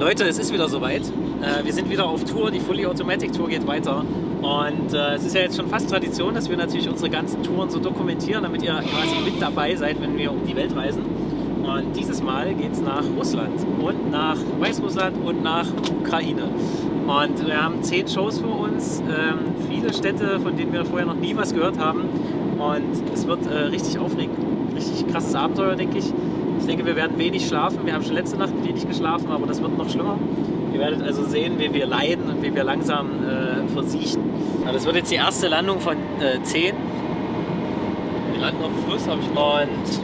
Leute, es ist wieder soweit. Wir sind wieder auf Tour, die Fully Automatic Tour geht weiter. Und es ist ja jetzt schon fast Tradition, dass wir natürlich unsere ganzen Touren so dokumentieren, damit ihr quasi mit dabei seid, wenn wir um die Welt reisen. Und dieses Mal geht es nach Russland und nach Weißrussland und nach Ukraine. Und wir haben 10 Shows vor uns, viele Städte, von denen wir vorher noch nie was gehört haben. Und es wird richtig aufregend, richtig krasses Abenteuer, denke ich. Ich denke, wir werden wenig schlafen. Wir haben schon letzte Nacht wenig geschlafen, aber das wird noch schlimmer. Ihr werdet also sehen, wie wir leiden und wie wir langsam versiechen. Aber das wird jetzt die erste Landung von 10. Wir landen auf dem Fluss, habe ich gehört. Und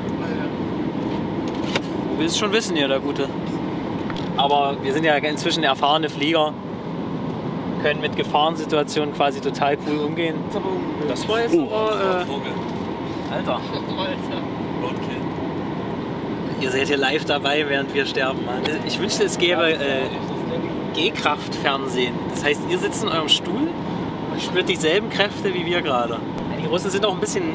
du willst schon wissen, hier, der Gute. Aber wir sind ja inzwischen erfahrene Flieger, können mit Gefahrensituationen quasi total cool umgehen. Das war jetzt Alter. Ihr seid hier live dabei, während wir sterben. Ich wünschte, es gäbe G-Kraft-Fernsehen. Das heißt, ihr sitzt in eurem Stuhl und spürt dieselben Kräfte wie wir gerade. Die Russen sind auch ein bisschen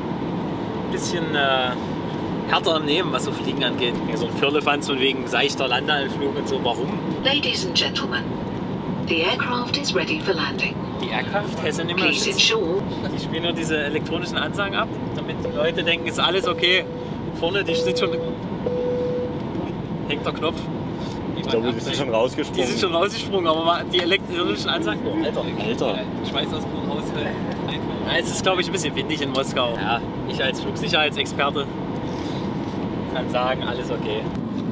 härter im Nehmen, was so Fliegen angeht. So ein Firlefanz von wegen seichter Landeanflug und so. Warum? Ladies and gentlemen, the aircraft is ready for landing. Die Aircraft heißt ja nicht mehr. Please ensure. Ich spiele nur diese elektronischen Ansagen ab, damit die Leute denken, ist alles okay. Vorne, die steht schon. Hängt der Knopf. Ich glaube, die sind schon rausgesprungen. Die sind schon rausgesprungen, aber die elektronischen Ansagen. Oh, Alter. Schweißausbruch aushält. Ja, es ist, glaube ich, ein bisschen windig in Moskau. Ja, ich als Flugsicherheitsexperte kann sagen, alles okay.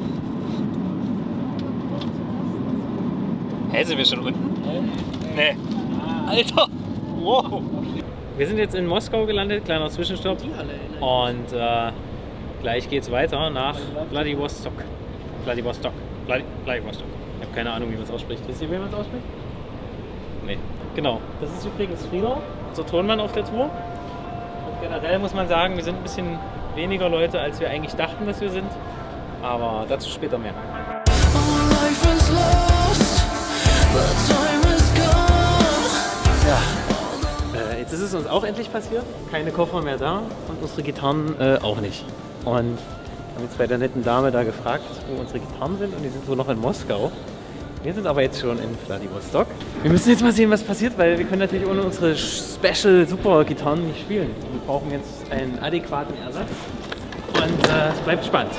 Hey, sind wir schon unten? Nee. Alter! Wow! Wir sind jetzt in Moskau gelandet, kleiner Zwischenstopp. Und gleich geht's weiter nach Vladivostok. Vladivostok. Ich habe keine Ahnung, wie man es ausspricht. Wisst ihr, wie man es ausspricht? Nee. Genau. Das ist übrigens Frieder, unser Tonmann auf der Tour. Und generell muss man sagen, wir sind ein bisschen weniger Leute, als wir eigentlich dachten, dass wir sind. Aber dazu später mehr. Ja. Jetzt ist es uns auch endlich passiert. Keine Koffer mehr da und unsere Gitarren auch nicht. Und wir haben jetzt bei der netten Dame da gefragt, wo unsere Gitarren sind, und die sind wohl noch in Moskau. Wir sind aber jetzt schon in Vladivostok. Wir müssen jetzt mal sehen, was passiert, weil wir können natürlich ohne unsere Special Super Gitarren nicht spielen. Wir brauchen jetzt einen adäquaten Ersatz und es bleibt spannend.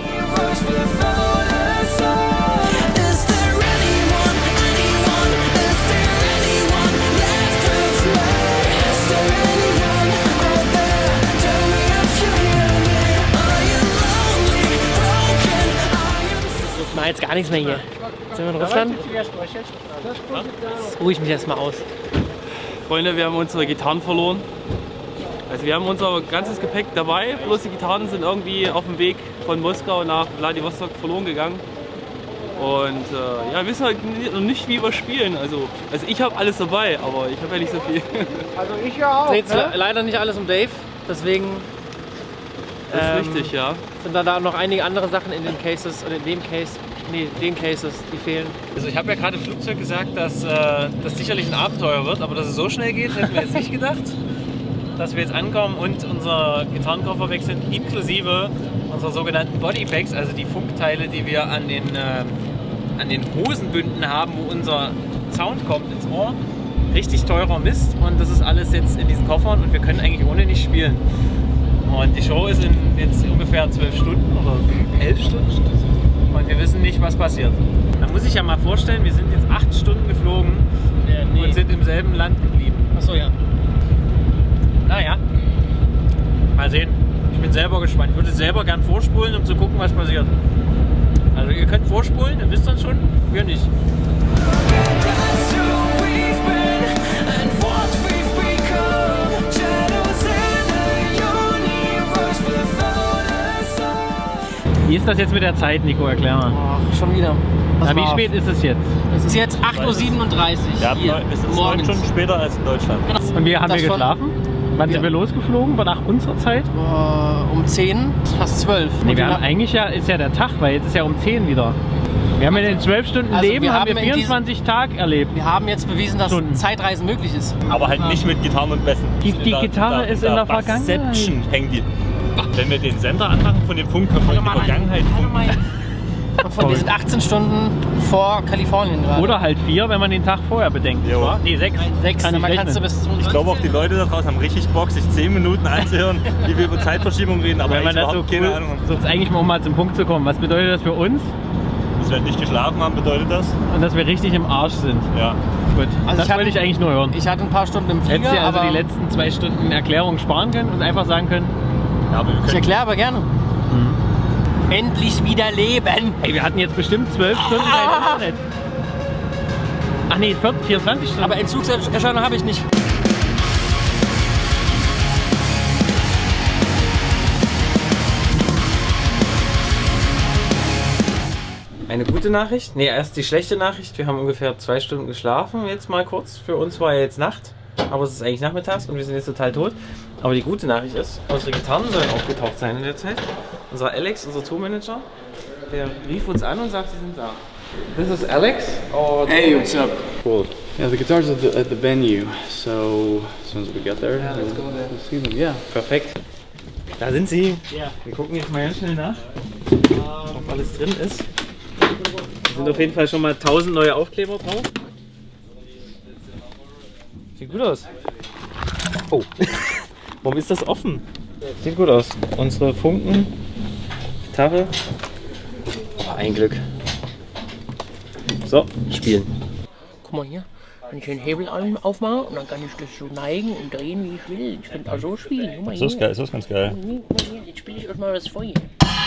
Jetzt gar nichts mehr hier. Jetzt sind wir in Russland. Jetzt ruhe ich mich erstmal aus. Freunde, wir haben unsere Gitarren verloren. Also wir haben unser ganzes Gepäck dabei, bloß die Gitarren sind irgendwie auf dem Weg von Moskau nach Vladivostok verloren gegangen. Und ja, wir wissen halt noch nicht, wie wir spielen. Also ich habe alles dabei, aber ich habe ja nicht so viel. Also ich ja auch. Dreht leider nicht alles um Dave, deswegen das ist richtig, ja. Sind da noch einige andere Sachen in den Cases, oder in dem Case, den Cases, die fehlen. Also ich habe ja gerade im Flugzeug gesagt, dass das sicherlich ein Abenteuer wird, aber dass es so schnell geht, hätten wir jetzt nicht gedacht. Dass wir jetzt ankommen und unser Gitarrenkoffer weg sind, inklusive unserer sogenannten Bodypacks, also die Funkteile, die wir an den Hosenbünden haben, wo unser Sound kommt ins Ohr. Richtig teurer Mist, und das ist alles jetzt in diesen Koffern und wir können eigentlich ohne nicht spielen. Und die Show ist in jetzt ungefähr 12 Stunden oder 11 Stunden und wir wissen nicht, was passiert. Man muss sich ja mal vorstellen, wir sind jetzt 8 Stunden geflogen und sind im selben Land geblieben. Achso, ja. Naja, mal sehen. Ich bin selber gespannt. Ich würde selber gern vorspulen, um zu gucken, was passiert. Also ihr könnt vorspulen, dann wisst ihr schon, wir nicht. Wie ist das jetzt mit der Zeit, Nico? Erklär mal. Ach, schon wieder. Na, wie spät ist es jetzt? Es ist jetzt 8:37 Uhr. Ja, es ist 9 Stunden später als in Deutschland. Genau. Und wie haben wir geschlafen? Wann sind wir losgeflogen? War nach unserer Zeit? Um 10, fast 12. Nee, wir haben eigentlich ist ja der Tag, weil jetzt ist ja um 10 wieder. Wir haben in den 12 Stunden Leben haben wir 24 Tage erlebt. Wir haben jetzt bewiesen, dass Zeitreisen möglich ist. Aber halt nicht mit Gitarren und Bässen. Die Gitarre ist in der Vergangenheit. Hängt die. Wenn wir den Sender anmachen von dem Funk, kommt man in die Vergangenheit. Wir sind 18 Stunden vor Kalifornien gerade. Oder halt 4, wenn man den Tag vorher bedenkt. Jo. Nee, 6. 6, Kann ich man kannst du rechnen. bis Ich glaube auch die Leute da draußen haben richtig Bock, sich 10 Minuten anzuhören, wie wir über Zeitverschiebung reden, aber Wenn man eigentlich das so überhaupt keine Ahnung haben. so eigentlich mal zum Punkt zu kommen. Was bedeutet das für uns? Dass wir nicht geschlafen haben, bedeutet das? Und dass wir richtig im Arsch sind. Ja. Gut, Also das wollte ich eigentlich nur hören. Ich hatte ein paar Stunden im Flieger, Hättest du also aber die letzten 2 Stunden Erklärung sparen können und einfach sagen können, Ja, aber wir ich können erkläre aber gerne. Endlich wieder leben! hey, wir hatten jetzt bestimmt 12 Stunden kein Internet. Ach nee, 24 Stunden. Aber Entzugserscheinung habe ich nicht. Eine gute Nachricht? Ne, erst die schlechte Nachricht. Wir haben ungefähr 2 Stunden geschlafen, jetzt mal kurz. Für uns war ja jetzt Nacht, aber es ist eigentlich nachmittags und wir sind jetzt total tot. Aber die gute Nachricht ist, unsere Gitarren sollen aufgetaucht sein in der Zeit. Unser Alex, unser Tourmanager, der rief uns an und sagt, sie sind da. This is Alex. Hey, what's up? Cool. Yeah, the guitar's at the venue, so as soon as we get there, we'll see them. Yeah. Perfekt. Da sind sie. Ja. Wir gucken jetzt mal ganz schnell nach, ob alles drin ist. Da sind auf jeden Fall schon mal 1000 neue Aufkleber drauf. Sieht gut aus. Oh, warum ist das offen? Sieht gut aus. Unsere Funken, Gitarre. Oh, ein Glück. So, spielen. Guck mal hier, wenn ich den Hebel aufmache und dann kann ich das so neigen und drehen, wie ich will. Ich könnte auch so spielen. Guck mal So ist hier. geil, so ist ganz geil. Guck mal hier, jetzt spiele ich euch mal was vor hier.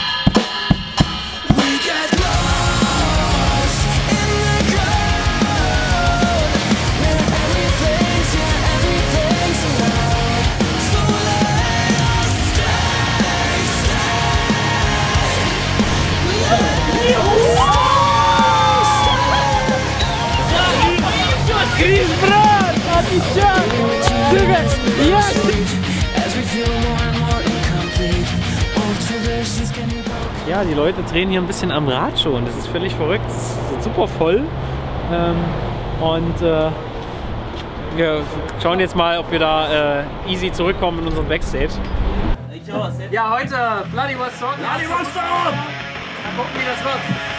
Ja, die Leute drehen hier ein bisschen am Rad schon. Das ist völlig verrückt. Es ist super voll. Wir schauen jetzt mal, ob wir da easy zurückkommen in unseren Backstage. Ja, heute Vladivostok. Vladivostok! Mal gucken, wie das wird.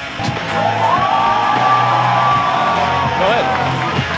Toll.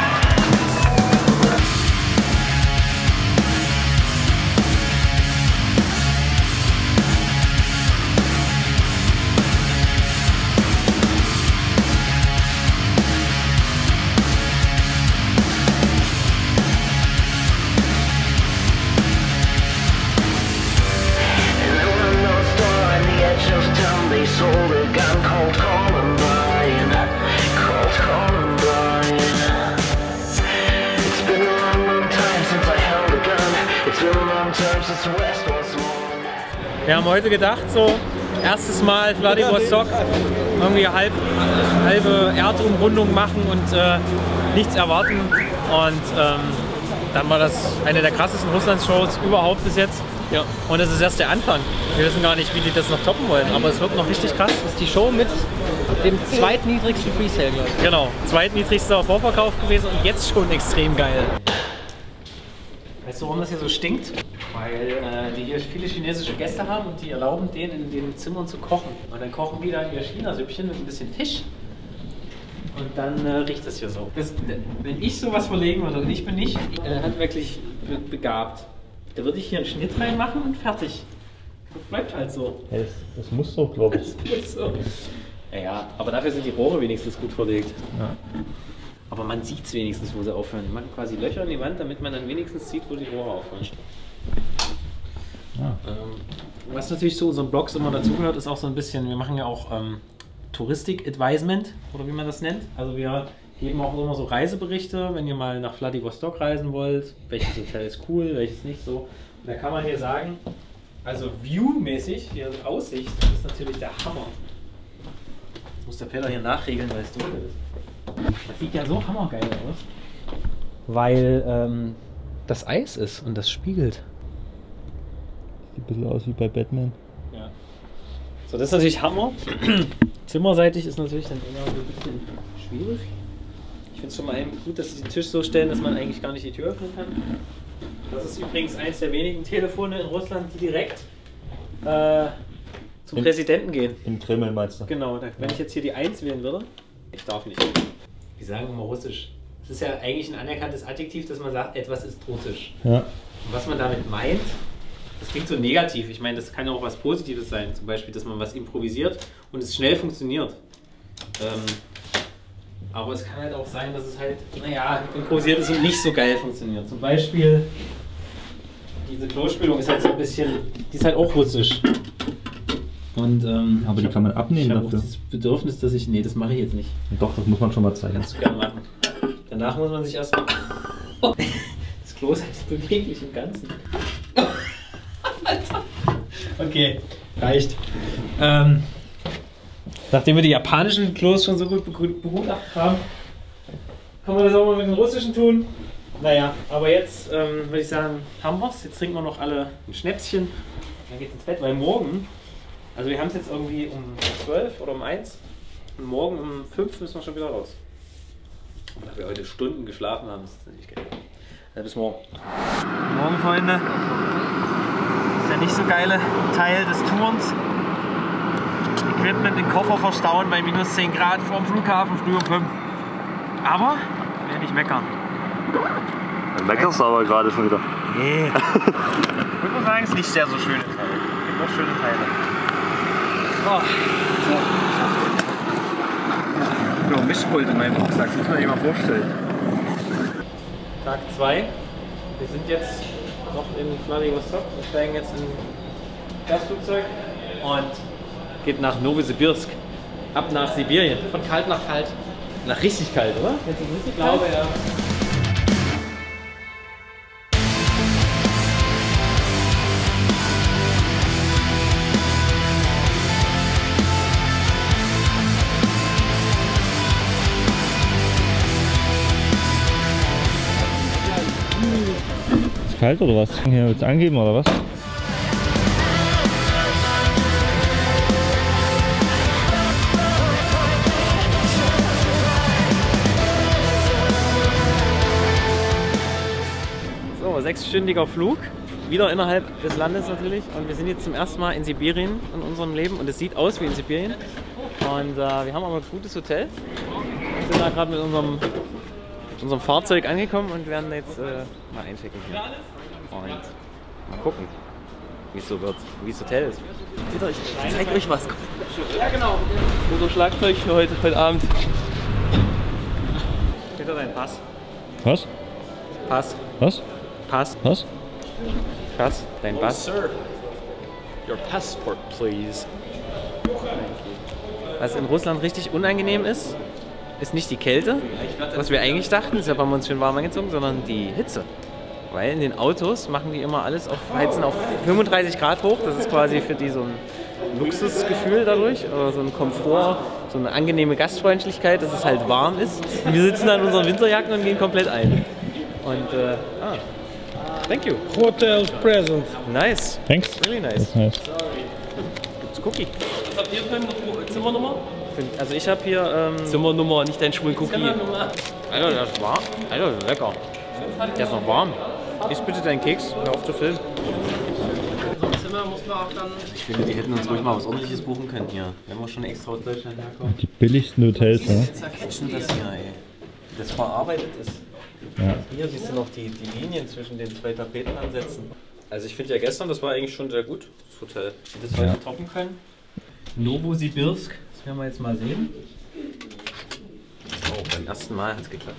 Wir haben heute gedacht, so erstes Mal Vladivostok, irgendwie halbe Erdumrundung machen und nichts erwarten. Und dann war das eine der krassesten Russland-Shows überhaupt bis jetzt. Ja. Und es ist erst der Anfang. Wir wissen gar nicht, wie die das noch toppen wollen, aber es wird noch richtig krass. Das ist die Show mit dem zweitniedrigsten Presale, glaube ich. Genau, zweitniedrigster Vorverkauf gewesen und jetzt schon extrem geil. Weißt du, warum das hier so stinkt? Weil die hier viele chinesische Gäste haben und die erlauben denen in den Zimmern zu kochen. Und dann kochen die da ihr China-Süppchen mit ein bisschen Fisch. Und dann riecht das hier so. Wenn ich sowas verlegen würde, und ich bin nicht handwerklich begabt, da würde ich hier einen Schnitt reinmachen und fertig. Das bleibt halt so. Ja, das muss so, glaube ich. Das ist so. Ja, aber dafür sind die Rohre wenigstens gut verlegt. Ja. Aber man sieht es wenigstens, wo sie aufhören. Die machen quasi Löcher in die Wand, damit man dann wenigstens sieht, wo die Rohre aufhören. Ja. Was natürlich zu unseren Blogs immer dazugehört, ist auch so ein bisschen, wir machen ja auch Touristik-Advisement, oder wie man das nennt. Also wir geben auch immer so Reiseberichte, wenn ihr mal nach Vladivostok reisen wollt, welches Hotel ist cool, welches nicht so. Und da kann man hier sagen, also View-mäßig, hier Aussicht, ist natürlich der Hammer. Jetzt muss der Peter hier nachregeln, weil es dunkel ist. Das sieht ja so hammergeil aus. Weil das Eis ist und das spiegelt. Sieht ein bisschen aus wie bei Batman. Ja. So, das ist natürlich Hammer. Zimmerseitig ist natürlich dann immer so ein bisschen schwierig. Ich finde es schon mal gut, dass sie den Tisch so stellen, dass man eigentlich gar nicht die Tür öffnen kann. Das ist übrigens eins der wenigen Telefone in Russland, die direkt zum Präsidenten gehen. Im Kreml meinst du? Genau, wenn ich jetzt hier die 1 wählen würde, ich darf nicht. Wir sagen immer Russisch. Es ist ja eigentlich ein anerkanntes Adjektiv, dass man sagt, etwas ist Russisch. Ja. Und was man damit meint, das klingt so negativ. Ich meine, das kann ja auch was Positives sein. Zum Beispiel, dass man was improvisiert und es schnell funktioniert. Aber es kann halt auch sein, dass es halt, naja, improvisiert ist und nicht so geil funktioniert. Zum Beispiel, diese Klospülung ist halt so ein bisschen, die ist halt auch russisch. Und, Aber die kann man abnehmen ich habe dafür. auch das Bedürfnis, dass ich, nee, das mache ich jetzt nicht. Doch, das muss man schon mal zeigen. Kannst du gerne machen. Danach muss man sich erstmal... Das Klo ist halt beweglich im Ganzen. Alter. Okay, reicht. Nachdem wir die japanischen Klos schon so gut begutachtet haben, können wir das auch mal mit den russischen tun. Naja, aber jetzt würde ich sagen, haben wir es. Jetzt trinken wir noch alle ein Schnäpschen. Dann geht's ins Bett, weil morgen, also wir haben es jetzt irgendwie um 12 oder um 1 und morgen um 5 müssen wir schon wieder raus. Da wir heute Stunden geschlafen haben, ist das nicht geil. Also bis morgen. Morgen, Freunde. Das ist der nicht so geile Teil des Tourens. Equipment in den Koffer verstauen bei minus 10 Grad vorm Flughafen, früh um 5. Aber ich will nicht meckern. Dann meckerst du aber gerade schon wieder. Nee. Ich würde sagen, es ist nicht sehr so schöne Teile. Es gibt auch schöne Teile. Oh. So, Mischpult in meinem Rucksack, das muss man sich mal vorstellen. Tag 2. Wir sind jetzt noch in Vladivostok. Wir steigen jetzt in das Flugzeug und geht nach Novosibirsk. Ab nach Sibirien. Von kalt nach kalt. Nach richtig kalt, oder? Jetzt ist es richtig kalt? Ich glaube, ja. Ist kalt oder was? Hier willst du angeben oder was? So, 6-stündiger Flug, wieder innerhalb des Landes natürlich. Und wir sind jetzt zum ersten Mal in Sibirien in unserem Leben und es sieht aus wie in Sibirien. Und wir haben aber ein gutes Hotel. Wir sind da gerade mit unserem Fahrzeug angekommen und werden jetzt mal einchecken hier. Und mal gucken, wie es so wird, wie das Hotel ist. Peter, ich zeig euch was. Ja, genau. Unser Schlagzeug für heute Abend. Peter, dein Pass. Was? Pass. Was? Pass. Was? Pass. Dein Pass. Sir, your passport, please. Was in Russland richtig unangenehm ist nicht die Kälte, was wir eigentlich dachten, deshalb haben wir uns schön warm angezogen, sondern die Hitze. Weil in den Autos machen die immer alles heizen auf 35 Grad hoch. Das ist quasi für die so ein Luxusgefühl dadurch, oder so ein Komfort, so eine angenehme Gastfreundlichkeit, dass es halt warm ist. Und wir sitzen da in unseren Winterjacken und gehen komplett ein. Und, thank you. Hotel present. Nice. Thanks. Really nice. Das heißt. Gibt's Cookie? Was habt ihr für eine Zimmernummer? Also ich habe hier, Zimmernummer, nicht dein schwulen Cookie. Alter, der ist warm. Alter, der ist lecker. Der ist noch warm. Iss bitte deinen Keks, hör auf zu filmen. Ich finde, die hätten uns ruhig mal was Ordentliches buchen können hier. Wenn wir schon extra aus Deutschland herkommen. Die billigsten Hotels, ne? Catchen das hier, ey. Wie das verarbeitet ist. Ja. Hier siehst du noch die Linien zwischen den zwei Tapetenansätzen. Also ich finde ja gestern, das war eigentlich schon sehr gut, das Hotel. Wie das heute toppen können. Novosibirsk, das werden wir jetzt mal sehen. Oh, beim ersten Mal hat es geklappt.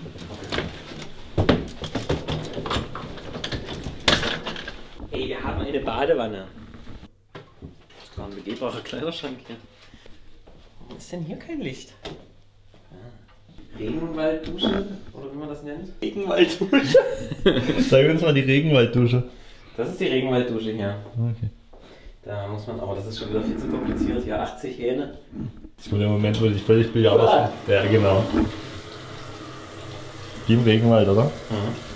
Ey, wir haben eine Badewanne. Das war ein begehbarer Kleiderschrank hier. Warum ist denn hier kein Licht? Regenwalddusche, oder wie man das nennt? Regenwalddusche? Zeig uns mal die Regenwalddusche. Das ist die Regenwalddusche hier. Okay. Da muss man, aber das ist schon wieder viel zu kompliziert. Hier 80 Hähne. Das war der Moment, wo ich völlig bejaht habe. Ja, genau. Wie im Regenwald, oder? Mhm.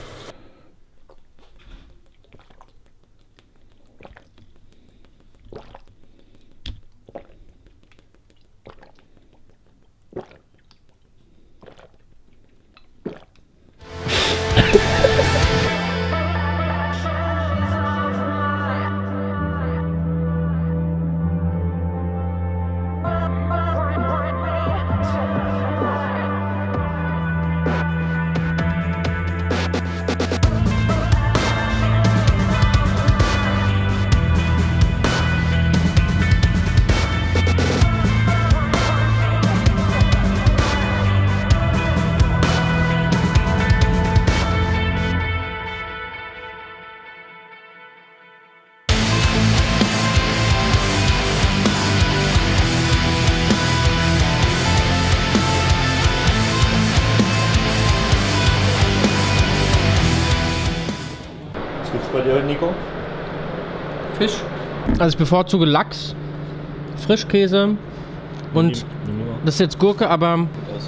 bei dir, Nico? Fisch. Also ich bevorzuge Lachs, Frischkäse und das ist jetzt Gurke, aber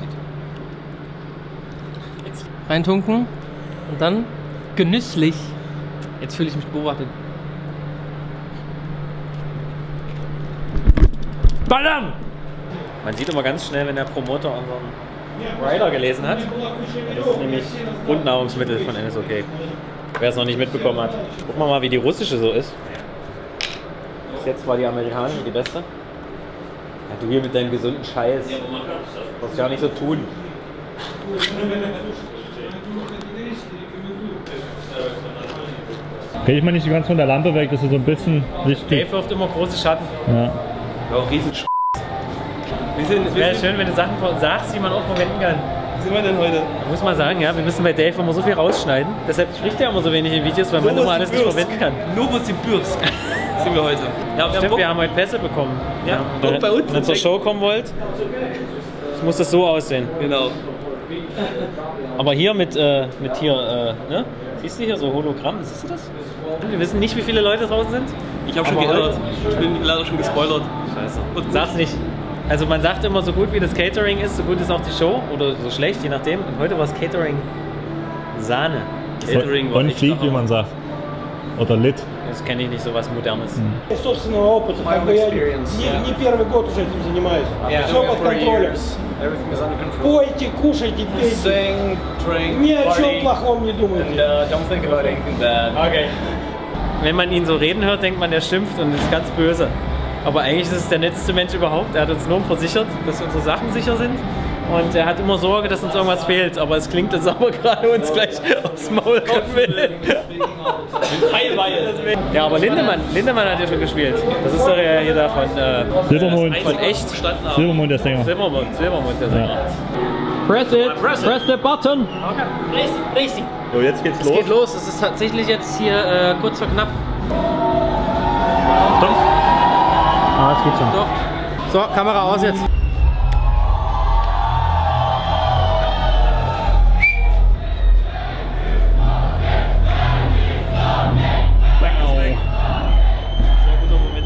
reintunken und dann genüsslich. Jetzt fühle ich mich beobachtet. Ballern! Man sieht immer ganz schnell, wenn der Promoter unseren Rider gelesen hat. Das ist nämlich Grundnahrungsmittel von NSOK. Wer es noch nicht mitbekommen hat. Gucken wir mal, wie die russische so ist. Bis jetzt war die amerikanische die beste. Ja, du hier mit deinem gesunden Scheiß. Brauchst ja nicht so tun. Kriege ich mal nicht ganz von der Lampe weg, das ist so ein bisschen wichtig. Dave wirft immer große Schatten. Ja. Ja, auch riesen Wäre schön, wenn du Sachen von uns sagst, die man auch verwenden kann. Wie sind wir denn heute? Muss man sagen, ja, wir müssen bei Dave immer so viel rausschneiden. Deshalb spricht er immer so wenig in Videos, weil man immer alles nicht verwenden kann. Novosibirsk sind wir heute. Ja, Stimmt, wir haben heute Pässe bekommen. Ja, Wenn auch bei uns. ihr zur Show kommen wollt, muss das so aussehen. Genau. Aber hier mit hier, ne? Siehst du hier so Hologramm, siehst du das? Wir wissen nicht, wie viele Leute draußen sind. Ich habe schon Aber geirrt. Ich bin leider schon gespoilert. Scheiße. Und sag's nicht. Also man sagt immer, so gut wie das Catering ist, so gut ist auch die Show. Oder so schlecht, je nachdem. Und heute war das Catering Sahne. Catering war Und echt Flieg, wie man sagt. Oder Lit. Das kenne ich nicht, sowas Modernes. Собственного опыта, как бы я не первый год уже этим занимаюсь. Все под контролем. Пойте, кушайте, пейте. Ни о чем плохом не думайте. Okay. Wenn man ihn so reden hört, denkt man, er schimpft und ist ganz böse. Aber eigentlich ist es der netteste Mensch überhaupt. Er hat uns nur versichert, dass unsere Sachen sicher sind. Und er hat immer Sorge, dass uns irgendwas fehlt. Aber es klingt, als ob er gerade uns gleich aufs Maul hauen will. Ja, aber Lindemann hat ja schon gespielt. Das ist doch hier da von Silbermond. Von echt. Silbermond, der Sänger. Silbermond, der Sänger. Ja. Press it, press the button. Richtig. So, jetzt geht's Es los. geht los, es ist tatsächlich jetzt hier kurz vor knapp. Achtung. Ah, es geht schon. Doch. So, Kamera aus jetzt. Sehr guter Moment.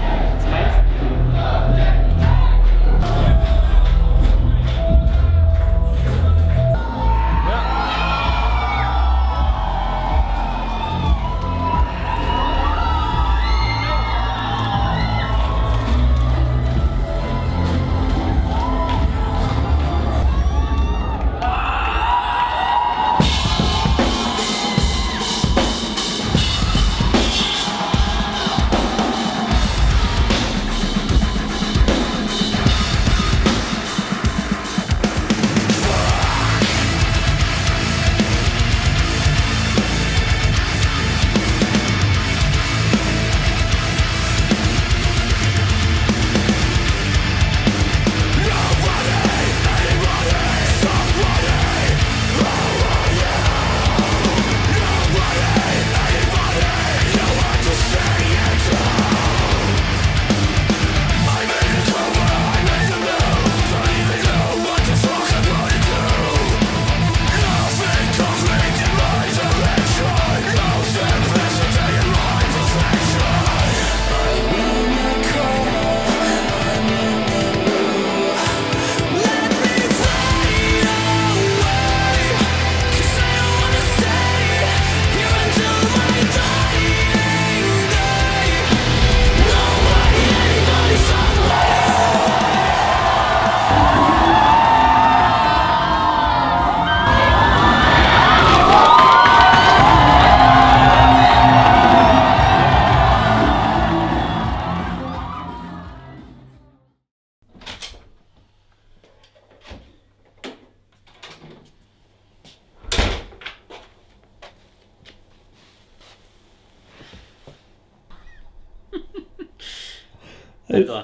Alter,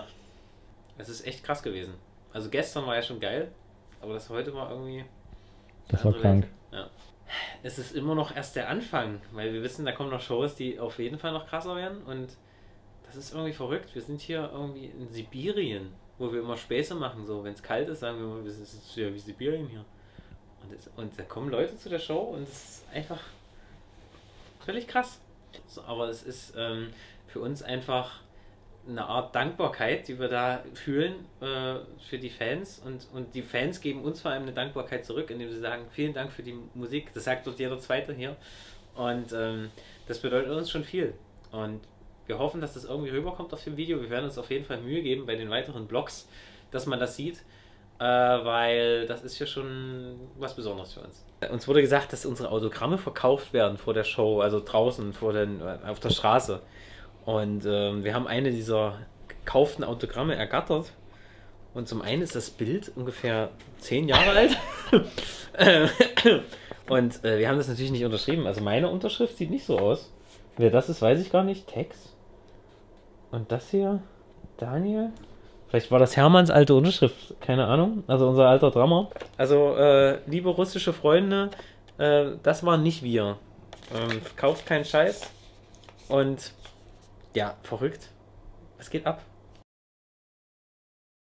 es ist echt krass gewesen. Also gestern war ja schon geil, aber das heute war irgendwie... Das war krank. Ja. Es ist immer noch erst der Anfang, weil wir wissen, da kommen noch Shows, die auf jeden Fall noch krasser werden und das ist irgendwie verrückt. Wir sind hier irgendwie in Sibirien, wo wir immer Späße machen, so wenn es kalt ist, sagen wir mal, es ist ja wie Sibirien hier. Und da kommen Leute zu der Show und es ist einfach völlig krass. So, aber es ist für uns einfach eine Art Dankbarkeit, die wir da fühlen für die Fans. Und die Fans geben uns vor allem eine Dankbarkeit zurück, indem sie sagen, vielen Dank für die Musik. Das sagt dort jeder Zweite hier. Und das bedeutet uns schon viel. Und wir hoffen, dass das irgendwie rüberkommt auf dem Video. Wir werden uns auf jeden Fall Mühe geben bei den weiteren Vlogs, dass man das sieht. Weil das ist ja schon was Besonderes für uns. Uns wurde gesagt, dass unsere Autogramme verkauft werden vor der Show, also draußen auf der Straße. Und wir haben eine dieser gekauften Autogramme ergattert. Und zum einen ist das Bild ungefähr 10 Jahre alt. Und wir haben das natürlich nicht unterschrieben. Also meine Unterschrift sieht nicht so aus. Wer das ist, weiß ich gar nicht. Tex. Und das hier, Daniel. Vielleicht war das Hermanns alte Unterschrift, keine Ahnung. Also unser alter Drummer. Also, liebe russische Freunde, das waren nicht wir. Kauft keinen Scheiß. Und ja, verrückt. Was geht ab?